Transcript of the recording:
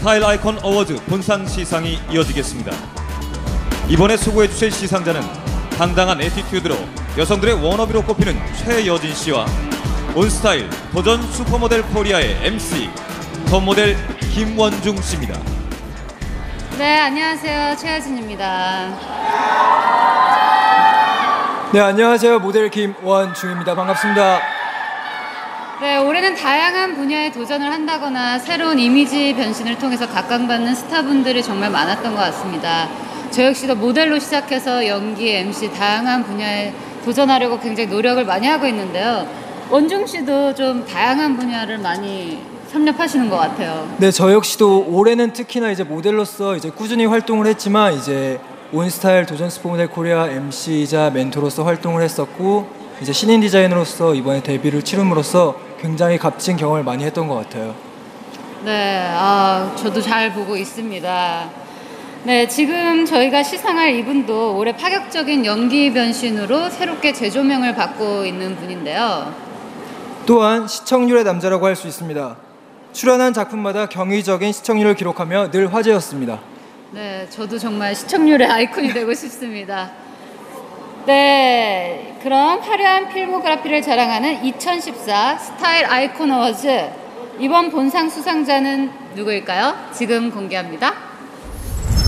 스타일 아이콘 어워즈 본상 시상이 이어지겠습니다. 이번에 수고해 주실 시상자는 당당한 애티튜드로 여성들의 워너비로 꼽히는 최여진 씨와 온스타일 도전 슈퍼모델 코리아의 MC 톱모델 김원중 씨입니다. 네, 안녕하세요. 최여진입니다. 네, 안녕하세요. 모델 김원중입니다. 반갑습니다. 네, 올해는 다양한 분야에 도전을 한다거나 새로운 이미지 변신을 통해서 각광받는 스타분들이 정말 많았던 것 같습니다. 저 역시도 모델로 시작해서 연기, MC 다양한 분야에 도전하려고 굉장히 노력을 많이 하고 있는데요. 원중 씨도 좀 다양한 분야를 많이 섭렵하시는 것 같아요. 네, 저 역시도 올해는 특히나 이제 모델로서 이제 꾸준히 활동을 했지만 이제 온스타일 도전 슈퍼모델 코리아 MC이자 멘토로서 활동을 했었고 이제 신인 디자이너로서 이번에 데뷔를 치름으로써 굉장히 값진 경험을 많이 했던 것 같아요. 네, 저도 잘 보고 있습니다. 네, 지금 저희가 시상할 이분도 올해 파격적인 연기 변신으로 새롭게 재조명을 받고 있는 분인데요. 또한 시청률의 남자라고 할 수 있습니다. 출연한 작품마다 경이적인 시청률을 기록하며 늘 화제였습니다. 네, 저도 정말 시청률의 아이콘이 되고 싶습니다. 네, 그럼 화려한 필모그래피를 자랑하는 2014 스타일 아이콘 어워즈 이번 본상 수상자는 누구일까요? 지금 공개합니다.